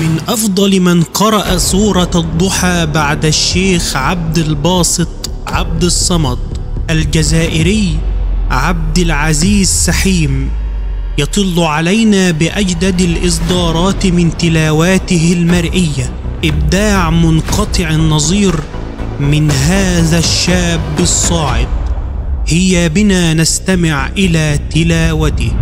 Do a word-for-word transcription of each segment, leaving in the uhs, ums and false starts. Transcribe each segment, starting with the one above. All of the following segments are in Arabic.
من أفضل من قرأ سورة الضحى بعد الشيخ عبد الباسط عبد الصمد الجزائري عبد العزيز سحيم، يطل علينا بأجدد الإصدارات من تلاواته المرئية. إبداع منقطع النظير من هذا الشاب الصاعد. هيا بنا نستمع إلى تلاوته.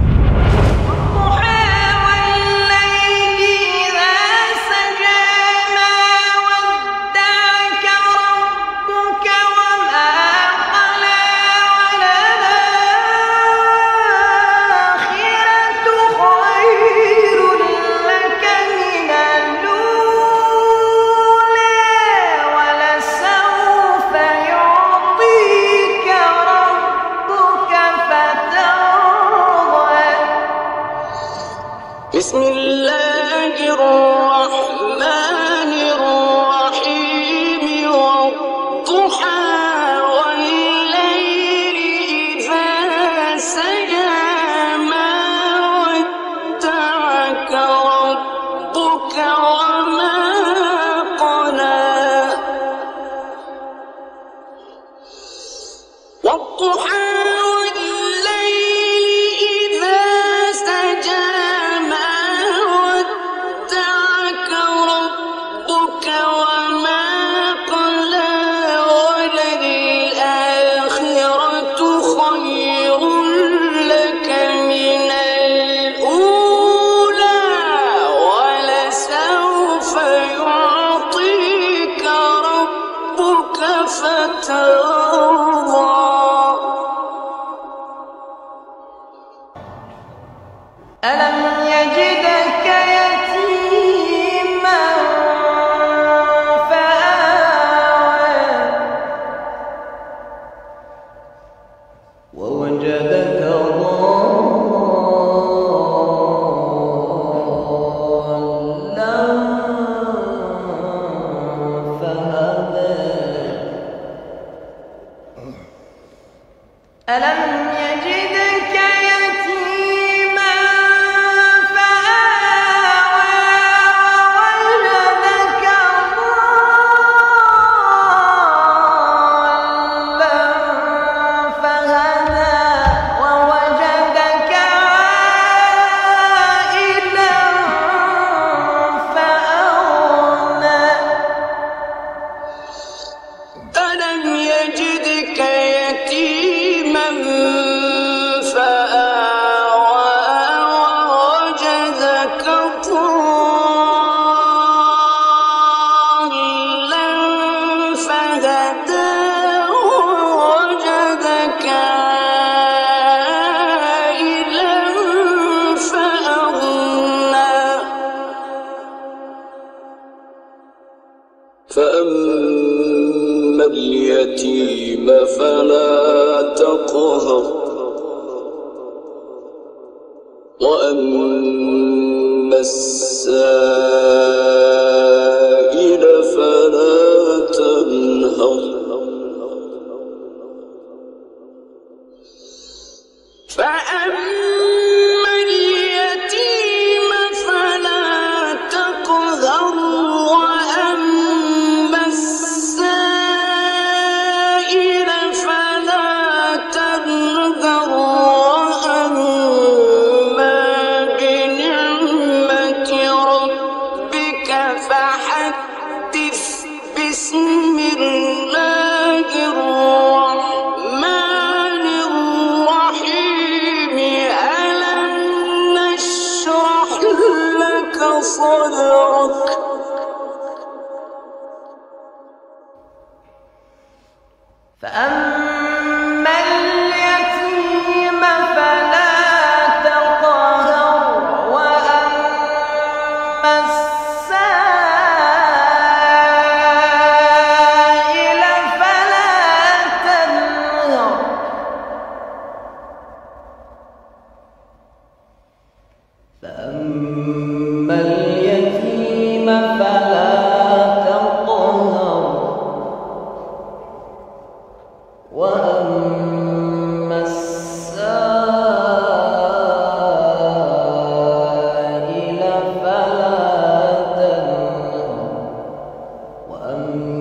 بسم الله الرحمن الرحيم والضحى والليل إذا سجى ما ودعك ربك وما قلى والضحى ألم يجدك يتيما فآوى ووجدك ضالا فهدى ألم يجدك يتيما فأما اليتيم فلا تقهر وأما السائل فلا تنهر فأما اليتيم فلا تقهر وأما السائل فلا تنهر وأما بنعمة ربك فحدث بسم الله الرحمن الرحيم ألم نشرح لك صدرك فأما اليتيم فلا تقهر وأما السائل فلا تنهر فأما اليتيم فلا تقهر وأما